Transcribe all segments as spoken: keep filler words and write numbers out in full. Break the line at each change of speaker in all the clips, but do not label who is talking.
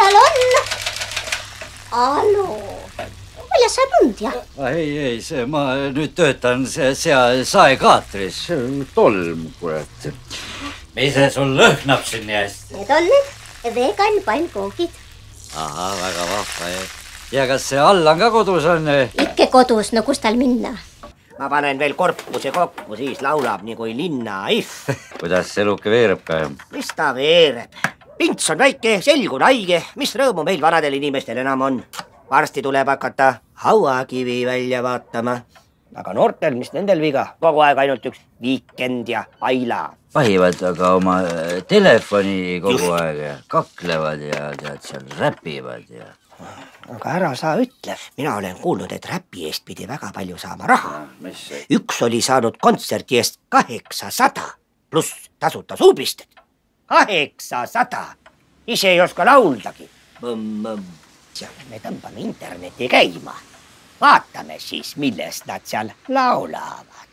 seal on? Alo, milles sa tund ja?
Ei, ei, see ma nüüd töötan see, seal saekaatris. Tolm, kurat. Mis see sul lõhnab siin nii hästi?
Need on need vegan pannkoogid.
Aha, väga vahva. Ja kas see Allan ka kodus on?
Ikke kodus, no kus tal minna?
Ma panen veel korpuse kokku, siis laulab nii kui linna if.
Kuidas eluke veereb ka?
Mis ta veereb? Pints on väike, selg on haige. Mis rõõmu meil vanadel inimestel enam on? Varsti tuleb hakata hauakivi välja vaatama. Aga noortel, mis nendel viga? Kogu aeg ainult üks Weekend ja Aila.
Vahivad aga oma telefoni kogu aeg ja kaklevad ja tead seal räpivad ja...
Aga ära sa ütle. Mina olen kuulnud, et räpi eest pidi väga palju saama raha. Üks oli saanud kontserti eest kaheksasada pluss tasuta suupisted. Kaheksasada! Ise ei oska lauldagi. Me tõmbame interneti käima. Vaatame siis, millest nad seal laulavad.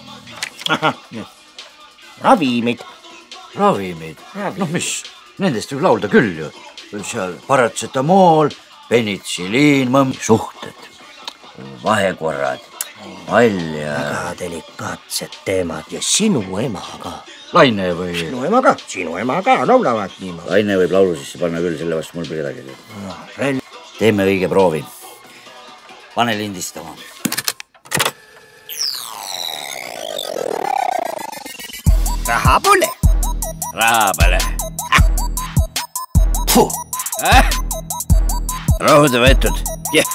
Ravimid.
Ravimid? Noh, mis? Nendest võib laulda küll ju. Seal paratsetamool, penitsiliin, suhted, vahekorrad, all ja...
Väga delikaatsed teemad ja sinu ema ka.
Laine või...
Sinu ema ka, sinu ema ka laulavad niimoodi.
Laine võib laulu sisse panna küll, selle vastu mul midagi. Teeme õige proovi. Pane lindistama.
Raha pole.
Raha pole. Puh. Äh? Rohuda võetud.
Jah.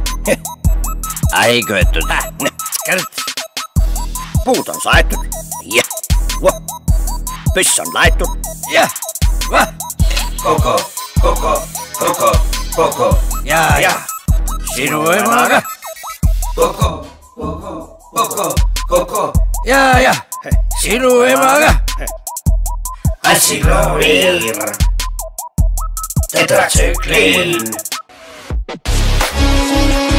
Ei köetud.
Kärt. Puud on saetud. Jah. Püss on laetud.
Jah. Koko, koko, koko, koko. Ja, ja. Sinu emaga. Koko, koko, koko, koko. Ja, ja. Sinu emaga. Assiklooriir. Tetratsükliin.